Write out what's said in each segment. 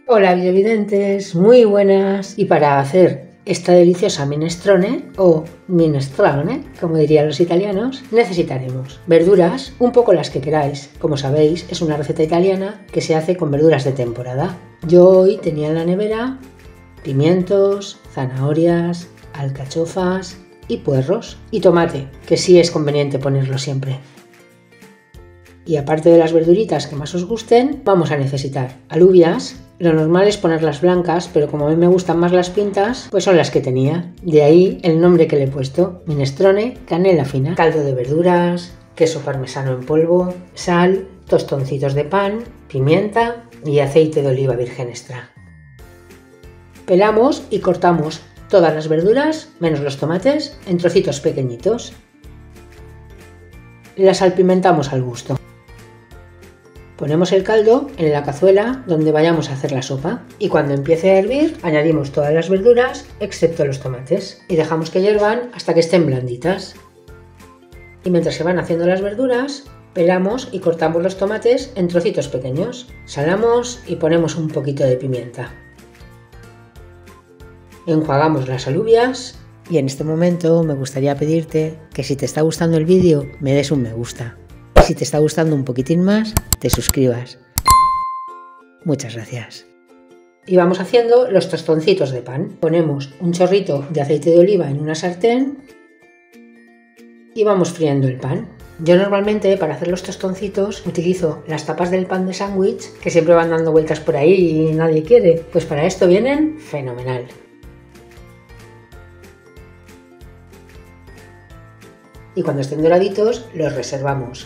Hola videovidentes, muy buenas. Y para hacer esta deliciosa minestrone o minestrone, como dirían los italianos, necesitaremos verduras, un poco las que queráis. Como sabéis, es una receta italiana que se hace con verduras de temporada. Yo hoy tenía en la nevera pimientos, zanahorias, alcachofas y puerros. Y tomate, que sí es conveniente ponerlo siempre. Y aparte de las verduritas que más os gusten, vamos a necesitar alubias. Lo normal es ponerlas blancas, pero como a mí me gustan más las pintas, pues son las que tenía. De ahí el nombre que le he puesto, minestrone, canela fina, caldo de verduras, queso parmesano en polvo, sal, tostoncitos de pan, pimienta y aceite de oliva virgen extra. Pelamos y cortamos todas las verduras, menos los tomates, en trocitos pequeñitos. Las salpimentamos al gusto. Ponemos el caldo en la cazuela donde vayamos a hacer la sopa y cuando empiece a hervir añadimos todas las verduras excepto los tomates y dejamos que hiervan hasta que estén blanditas. Y mientras se van haciendo las verduras, pelamos y cortamos los tomates en trocitos pequeños, salamos y ponemos un poquito de pimienta. Enjuagamos las alubias y en este momento me gustaría pedirte que si te está gustando el vídeo me des un me gusta. Si te está gustando un poquitín más, te suscribas. Muchas gracias. Y vamos haciendo los tostoncitos de pan. Ponemos un chorrito de aceite de oliva en una sartén y vamos friendo el pan. Yo normalmente para hacer los tostoncitos utilizo las tapas del pan de sándwich que siempre van dando vueltas por ahí y nadie quiere. Pues para esto vienen fenomenal. Y cuando estén doraditos los reservamos.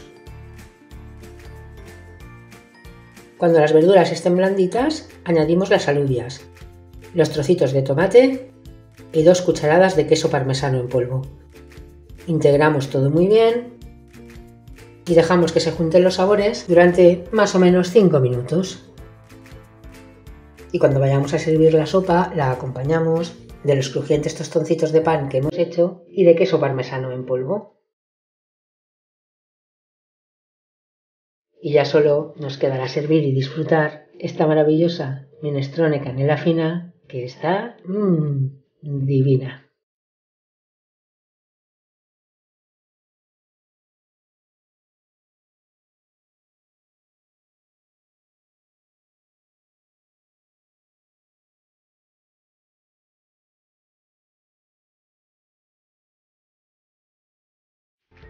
Cuando las verduras estén blanditas, añadimos las alubias, los trocitos de tomate y 2 cucharadas de queso parmesano en polvo. Integramos todo muy bien y dejamos que se junten los sabores durante más o menos 5 minutos. Y cuando vayamos a servir la sopa, la acompañamos de los crujientes tostoncitos de pan que hemos hecho y de queso parmesano en polvo. Y ya solo nos quedará servir y disfrutar esta maravillosa minestrone canela fina que está divina.